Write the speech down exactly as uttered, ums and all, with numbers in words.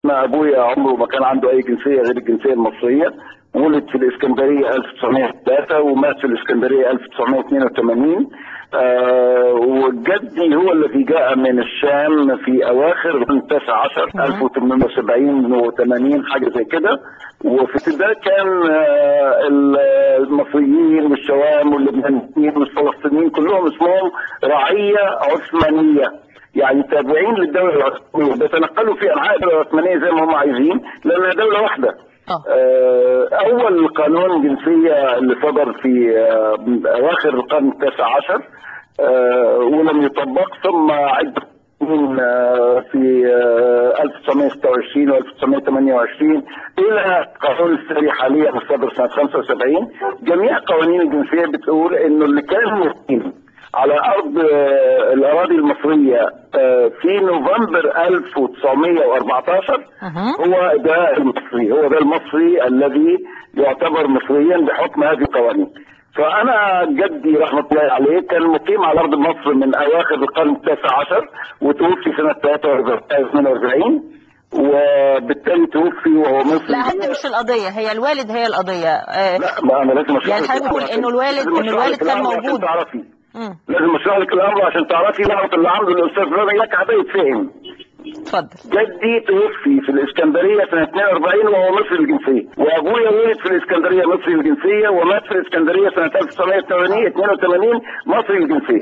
انا ابويا عمره ما كان عنده اي جنسيه غير الجنسيه المصريه. ولد في الاسكندريه ألف وتسعمائة وثلاثة ومات في الاسكندريه ألف وتسعمائة واثنين وثمانين. آه وجدي هو الذي جاء من الشام في اواخر القرن التاسع عشر ألف وثمانمائة وسبعين وثمانين حاجه زي كده. وفي ده كان آه المصريين والشوام واللبنانيين والفلسطينيين كلهم اسمهم رعيه عثمانيه، يعني تابعين للدوله العثمانيه، بيتنقلوا في انحاء الدوله العثمانيه زي ما هم عايزين لانها دوله واحده. آه اول قانون جنسيه اللي صدر في آه اواخر القرن التاسع عشر آه ولم يطبق، ثم عده من آه في آه ألف وتسعمائة وستة وعشرين وألف وتسعمائة وثمانية وعشرين الى قانون السري حاليا الصادر سنه خمسة وسبعين. جميع قوانين الجنسيه بتقول انه اللي كان مقيم على ارض آه الاراضي المصريه آه في نوفمبر ألف وتسعمائة وأربعة عشر هو ده المصري، هو ده المصري الذي يعتبر مصريا بحكم هذه القوانين. فانا جدي رحمه الله عليه كان مقيم على ارض مصر من اواخر القرن التاسع عشر وتوفي سنه ثلاثة وأربعين وأربعين، وبالتالي توفي وهو مصري. لا هذه مش القضيه، هي الوالد هي القضيه. آه لا ما انا لازم اشرح يعني حضرتك بتقول انه الوالد انه الوالد كان موجود. تعرفي لازم اشرح لك الامر عشان تعرفي لغه اللي عامله الاستاذ رامي لك هيتفهم. اتفضل. جدي توفي في الاسكندريه سنه اثنين وأربعين وهو مصري الجنسيه، وابويا ولد في الاسكندريه مصري الجنسيه ومات في الاسكندريه سنه ألف وتسعمائة واثنين وثمانين مصري الجنسيه.